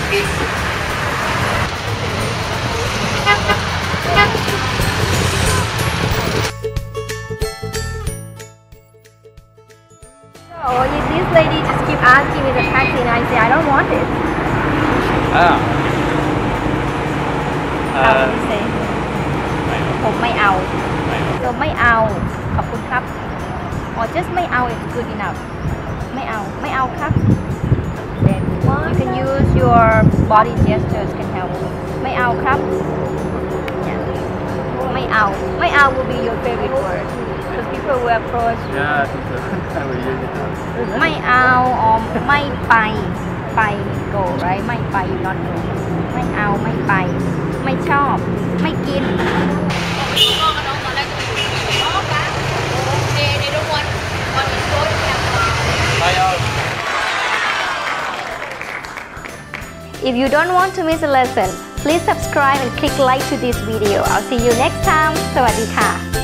Oh, this lady just keep asking me the taxi and I say I don't want it. Ah. How do you say? ผมไม่เอา so ไม่เอาขอบคุณครับ or just ไม่เอา is good enough ไม่เอาครับ then you can use your body gestures can help ไม่เอาครับ yeah. ไม่เอา will be your favorite word because people will approach you Yeah, I think so. I will use it. ไม่เอา or ไม่ไป go right ไม่ไป not go ไม่เอาไม่ไป ไม่ชอบ ไม่กิน If you don't want to miss a lesson, please subscribe and click like to this video. I'll see you next time. สวัสดีค่ะ